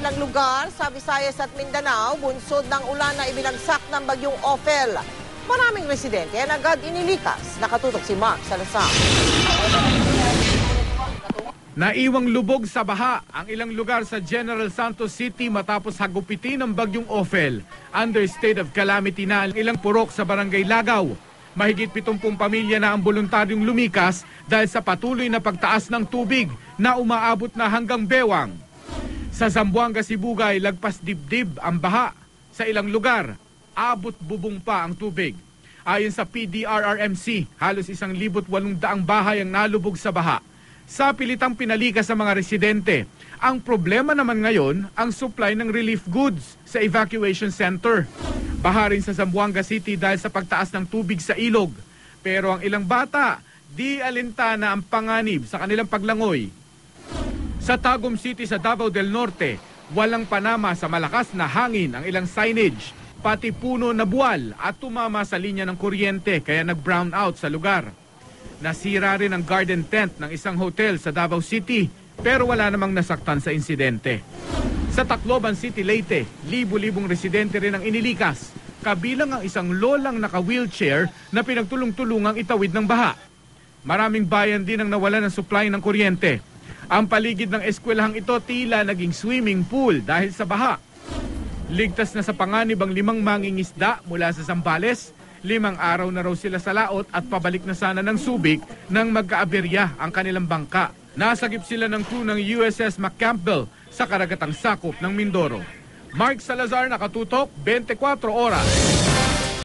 ilang lugar sa Visayas at Mindanao, bunsod ng ulan na ibinagsak ng bagyong Ophel. Maraming residente ang agad inilikas. Nakatutok si Mark Salazar. Naiwang lubog sa baha ang ilang lugar sa General Santos City matapos hagupitin ng bagyong Ophel. Under state of calamity na ang ilang purok sa Barangay Lagaw. Mahigit 70 pamilya na ang voluntaryong lumikas dahil sa patuloy na pagtaas ng tubig na umaabot na hanggang bewang. Sa Zamboanga, Sibugay, lagpas dibdib ang baha. Sa ilang lugar, abot bubong pa ang tubig. Ayon sa PDRRMC, halos 1,800 bahay ang nalubog sa baha. Sa pilitang pinalikas sa mga residente, ang problema naman ngayon ang supply ng relief goods sa evacuation center. Baha rin sa Zamboanga City dahil sa pagtaas ng tubig sa ilog. Pero ang ilang bata, di alintana ang panganib sa kanilang paglangoy. Sa Tagum City sa Davao del Norte, walang panama sa malakas na hangin ang ilang signage, pati puno na buwal at tumama sa linya ng kuryente kaya nag-brown out sa lugar. Nasira rin ang garden tent ng isang hotel sa Davao City pero wala namang nasaktan sa insidente. Sa Tacloban City, Leyte, libu-libong residente rin ang inilikas, kabilang ang isang lolang naka-wheelchair na pinagtulong-tulungang itawid ng baha. Maraming bayan din ang nawalan ng supply ng kuryente. Ang paligid ng eskwelahang ito tila naging swimming pool dahil sa baha. Ligtas na sa panganib ang 5 mangingisda mula sa Zambales. 5 araw na raw sila sa laot at pabalik na sana ng Subic nang magkaaberya ang kanilang bangka. Nasagip sila ng crew ng USS McCampbell sa karagatang sakop ng Mindoro. Mark Salazar, nakatutok, 24 oras.